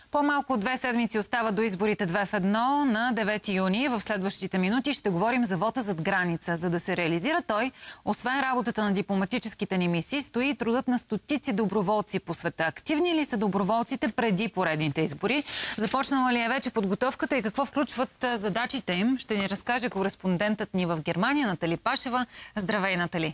По-малко от 2 седмици остава до изборите 2 в 1 на 9 юни. В следващите минути ще говорим за вота зад граница. За да се реализира той, освен работата на дипломатическите ни мисии, стои трудът на стотици доброволци по света. Активни ли са доброволците преди поредните избори? Започнала ли е вече подготовката и какво включват задачите им? Ще ни разкаже кореспондентът ни в Германия Натали Пашева. Здравей, Натали!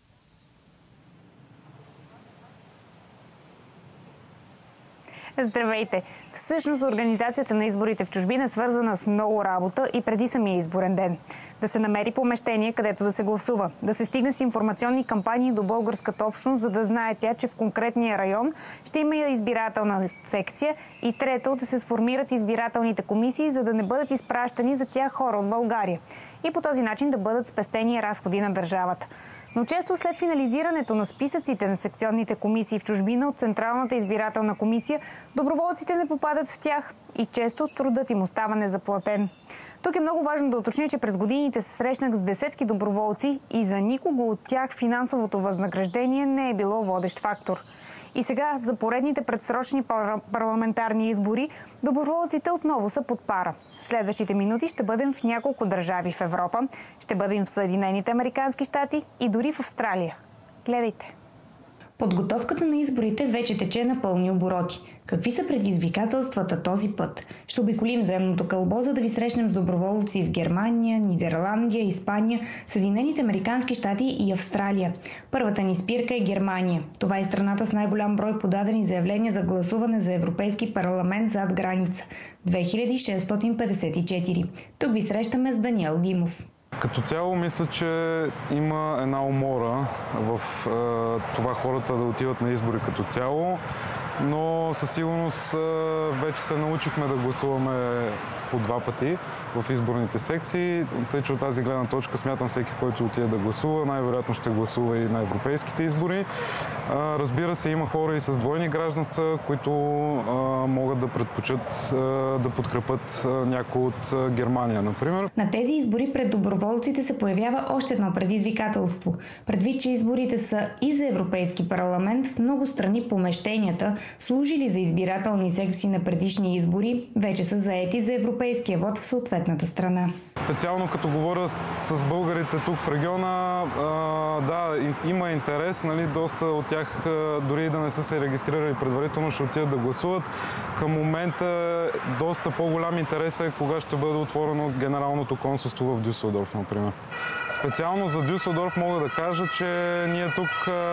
Здравейте! Всъщност организацията на изборите в чужбина е свързана с много работа и преди самия изборен ден. Да се намери помещение, където да се гласува. Да се стигне с информационни кампании до българската общност, за да знае тя, че в конкретния район ще има избирателна секция. И трето, да се сформират избирателните комисии, за да не бъдат изпращани за тях хора от България. И по този начин да бъдат спестени разходи на държавата. Но често след финализирането на списъците на секционните комисии в чужбина от Централната избирателна комисия, доброволците не попадат в тях и често трудът им остава незаплатен. Тук е много важно да уточня, че през годините се срещнах с десетки доброволци и за никого от тях финансовото възнаграждение не е било водещ фактор. И сега, за поредните предсрочни парламентарни избори, доброволците отново са под пара. В следващите минути ще бъдем в няколко държави в Европа, ще бъдем в Съединените американски щати и дори в Австралия. Гледайте! Подготовката на изборите вече тече на пълни обороти. Какви са предизвикателствата този път? Ще обиколим земното кълбо, за да ви срещнем с доброволци в Германия, Нидерландия, Испания, Съединените американски щати и Австралия. Първата ни спирка е Германия. Това е страната с най-голям брой подадени заявления за гласуване за Европейски парламент зад граница – 2654. Тук ви срещаме с Даниел Димов. Като цяло мисля, че има една умора в това хората да отиват на избори като цяло, но със сигурност вече се научихме да гласуваме по 2 пъти в изборните секции. Тъй, че от тази гледна точка смятам всеки, който отиде да гласува, най-вероятно ще гласува и на европейските избори. Разбира се, има хора и с двойни гражданства, които могат да предпочитат да подкрепят някой от Германия, например. На тези избори пред доброволците се появява още едно предизвикателство. Предвид, че изборите са и за Европейски парламент, в много страни помещенията, служили за избирателни секции на предишни избори, вече са заети за европейския вод в съответната страна. Специално като говоря с българите тук в региона, да, има интерес, нали, доста от тях дори да не са се регистрирали предварително, ще отидат да гласуват. Към момента доста по-голям интерес е кога ще бъде отворено генералното консулство в Дюселдорф, например. Специално за Дюселдорф мога да кажа, че ние тук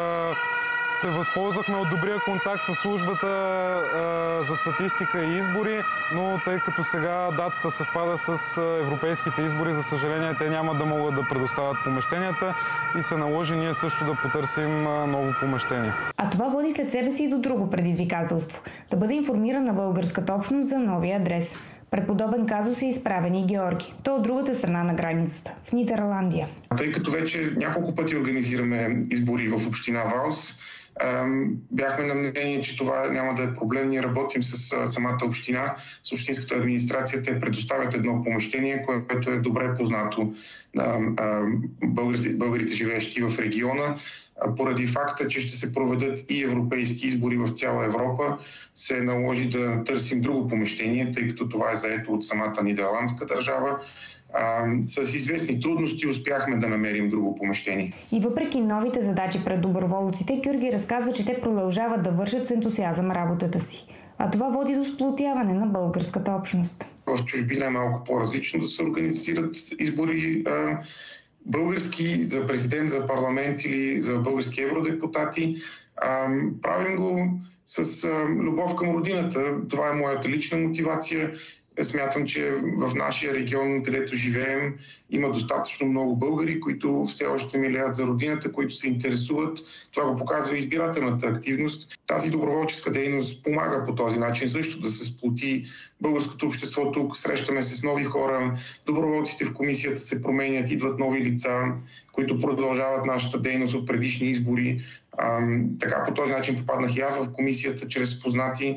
се възползвахме от добрия контакт с службата за статистика и избори, но тъй като сега датата съвпада с европейските избори, за съжаление те няма да могат да предоставят помещенията и се наложи ние също да потърсим ново помещение. А това води след себе си и до друго предизвикателство – да бъде информирана българската общност за новия адрес. Пред подобен казус е изправен и Георги. Той от другата страна на границата, в Нидерландия. Тъй като вече няколко пъти организираме избори в община Валс, бяхме на мнение, че това няма да е проблем. Ние работим с самата община, с общинската администрация. Те предоставят едно помещение, което е добре познато на българите, живеещи в региона. Поради факта, че ще се проведат и европейски избори в цяла Европа, се наложи да търсим друго помещение, тъй като това е заето от самата нидерландска държава. С известни трудности успяхме да намерим друго помещение. И въпреки новите задачи пред доброволците, Георги разказва, че те продължават да вършат с ентусиазъм работата си. А това води до сплотяване на българската общност. В чужбина е малко по-различно да се организират избори български за президент, за парламент или за български евродепутати. Правим го с любов към родината. Това е моята лична мотивация. Смятам, че в нашия регион, където живеем, има достатъчно много българи, които все още милеят за родината, които се интересуват. Това го показва избирателната активност. Тази доброволческа дейност помага по този начин също да се сплоти българското общество тук. Срещаме се с нови хора, доброволците в комисията се променят, идват нови лица, които продължават нашата дейност от предишни избори. Така по този начин попаднах и аз в комисията чрез познати,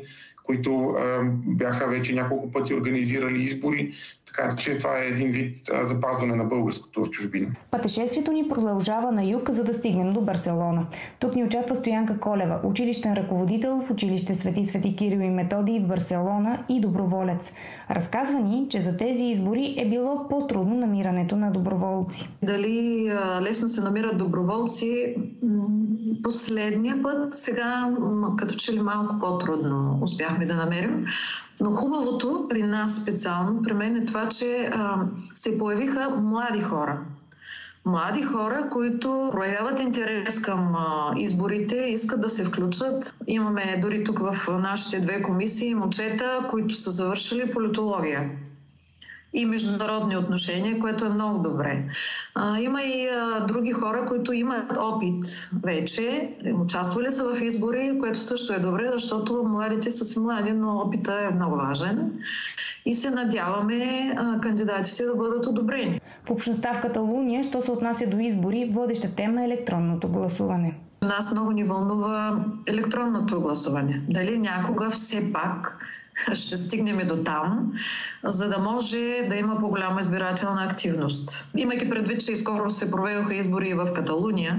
които бяха вече няколко пъти организирали избори, така че това е един вид запазване на българското в чужбина. Пътешествието ни продължава на юг, за да стигнем до Барселона. Тук ни очаква Стоянка Колева, училищен ръководител в училище Свети Кирил и Методий в Барселона и доброволец. Разказва ни, че за тези избори е било по-трудно намирането на доброволци. Дали лесно се намират доброволци? Последния път, сега като че ли малко по-трудно успяхме да намерим. Но хубавото при нас специално, при мен е това, че се появиха млади хора. Млади хора, които проявяват интерес към изборите, искат да се включат. Имаме дори тук в нашите две комисии момчета, които са завършили политология и международни отношения, което е много добре. Има и други хора, които имат опит вече, участвали са в избори, което също е добре, защото младите са си млади, но опитът е много важен и се надяваме кандидатите да бъдат одобрени. В общността в Каталуния, що се отнася до избори, водеща тема е електронното гласуване. Нас много ни вълнува електронното гласуване. Дали някога все пак ще стигнем и до там, за да може да има по-голяма избирателна активност. Имайки предвид, че скоро се проведоха избори в Каталуния,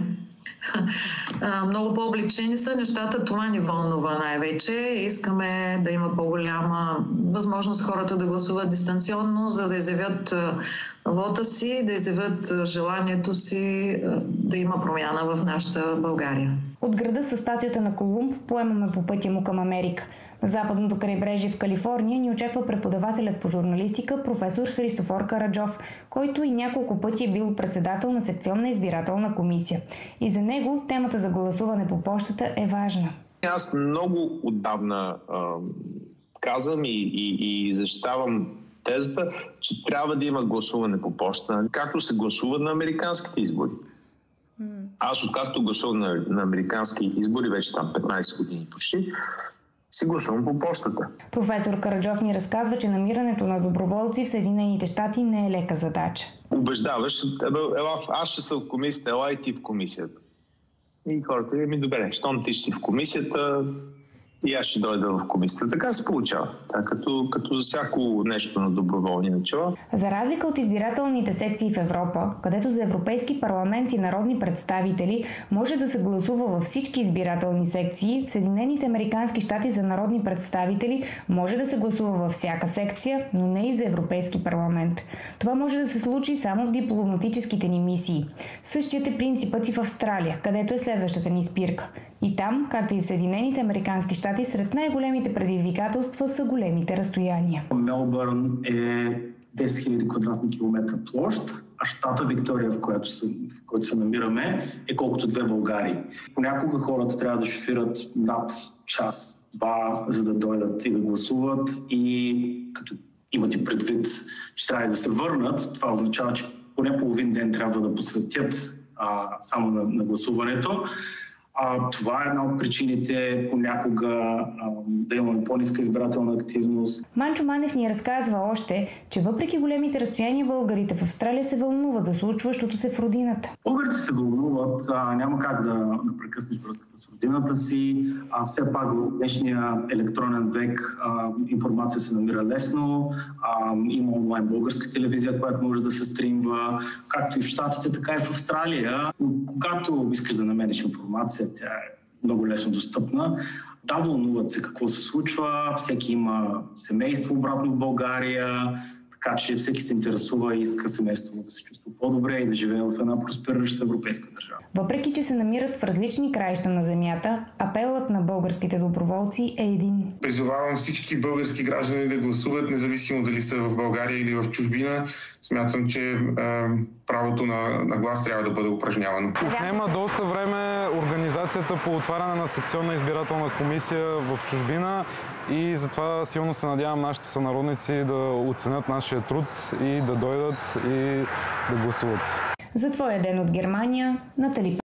много по-облегчени са нещата, това ни вълнува най-вече. Искаме да има по-голяма възможност хората да гласуват дистанционно, за да изявят вота си, да изявят желанието си да има промяна в нашата България. От града със статуята на Колумб поемаме по пътя му към Америка. На западното крайбрежие в Калифорния ни очаква преподавателят по журналистика професор Христофор Караджов, който и няколко пъти е бил председател на секционна избирателна комисия. И за него темата за гласуване по пощата е важна. Аз много отдавна казвам и защитавам тезата, че трябва да има гласуване по поща, както се гласува на американските избори. Аз откакто гласувам на американски избори, вече там 15 години почти, си гласувам по пощата. Професор Караджов ни разказва, че намирането на доброволци в Съединените щати не е лека задача. Убеждаваш, аз ще съм в комисията, ела и ти в комисията. И хората ми добре, щом ти ще си в комисията, и аз ще дойда в комисията. Така се получава. Като за всяко нещо на доброволни начала. За разлика от избирателните секции в Европа, където за Европейски парламент и народни представители може да се гласува във всички избирателни секции, в Съединените американски щати за народни представители може да се гласува във всяка секция, но не и за Европейски парламент. Това може да се случи само в дипломатическите ни мисии. Същият е принципът и в Австралия, където е следващата ни спирка. И там, както и в Съединените американски щати, сред най-големите предизвикателства са големите разстояния. Мелбърн е 10 000 квадратни километра площ, а щата Виктория, в който се намираме, е колкото две Българии. Понякога хората трябва да шофират над час-два, за да дойдат и да гласуват, и като имате предвид, че трябва да се върнат, това означава, че поне половин ден трябва да посветят само на гласуването. Това е една от причините понякога да имаме по-ниска избирателна активност. Манчо Манев ни разказва още, че въпреки големите разстояния, българите в Австралия се вълнуват за случващото се в родината. Българите се вълнуват, няма как да прекъснеш връзката с родината си. Все пак в днешния електронен век информация се намира лесно. Има онлайн българска телевизия, която може да се стримва, както и в Щатите, така и в Австралия. Когато искаш да намериш информация, тя е много лесно достъпна. Да, вълнуват се какво се случва, всеки има семейство обратно в България, така че всеки се интересува и иска семейството да се чувства по-добре и да живее в една просперираща европейска държава. Въпреки че се намират в различни краища на земята, апелът на българските доброволци е един. Призовавам всички български граждани да гласуват, независимо дали са в България или в чужбина. Смятам, че правото на глас трябва да бъде упражнявано. Отнема доста време организацията по отваряне на секционна избирателна комисия в чужбина и затова силно се надявам нашите сънародници да оценят нашия труд и да дойдат и да гласуват. За твоя ден от Германия, Натали